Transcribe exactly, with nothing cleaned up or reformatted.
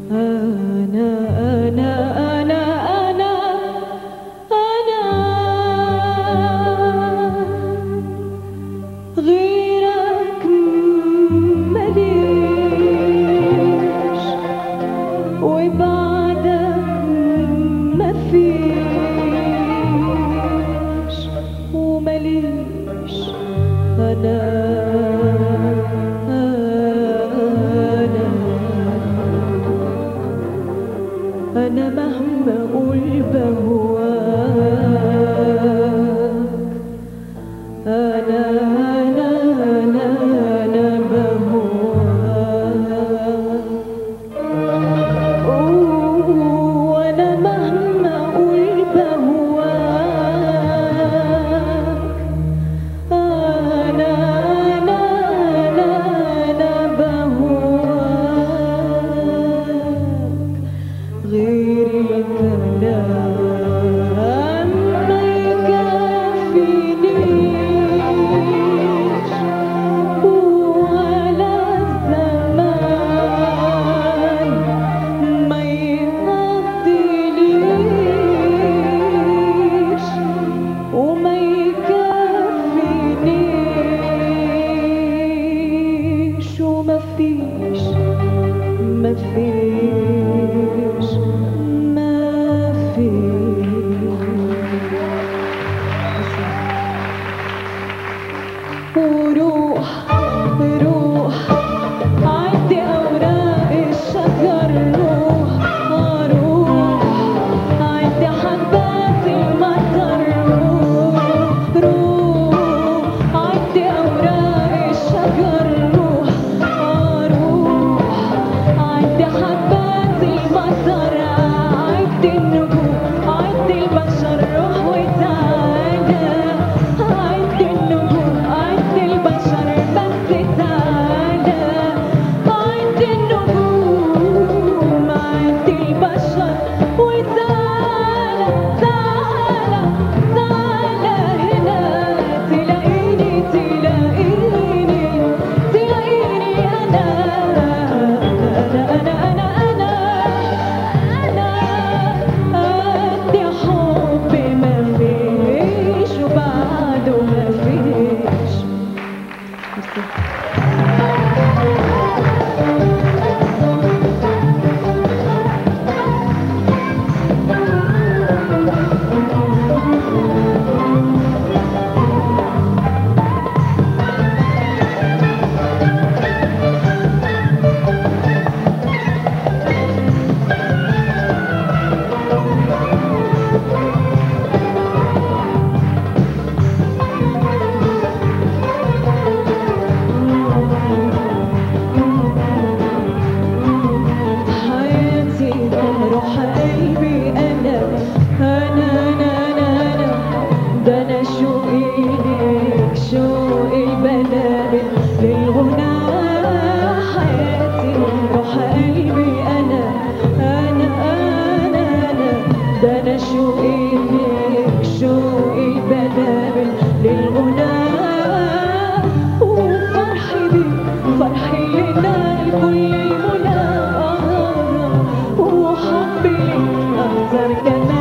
أنا أنا أنا أنا أنا غيرك مليش وبعدك مفيش ومليش أنا أنا مهما أقول بهواك أنا أنا أنا أنا بهواك وأنا مهما أقول بهواك أنا أنا أنا أنا بهواك غير الكلام ما يكفينيش ولا الزمان ما يغطينيش وما يكفينيش وما فيش ما فيش وروح روح عدي أوراق الشجر روح روح عدي حبات المطر روح روح عدي أوراق الشجر روح روح عدي حبات المطر عدي النجوم عدي البشر روح وتعالى عدي النجوم عدي البشر بس تعالى عدي النجوم عدي البشر وتعالى تعالى تعالى هنا تلاقيني تلاقيني تلاقيني أنا أنا أنا أنا أنا أنا قد حبي مفيش وبعده مفيش. حياتي روح قلبي أنا أنا أنا أنا أنا ده أنا شوقي ليك شوقي البلابل للغنى حياتي روح قلبي أنا أنا أنا أنا ده أنا شوقي ليك شوقي البلابل للغنى وفرحي بيك فرحي لنا الكل المنى وحبي ليك أكتر كمان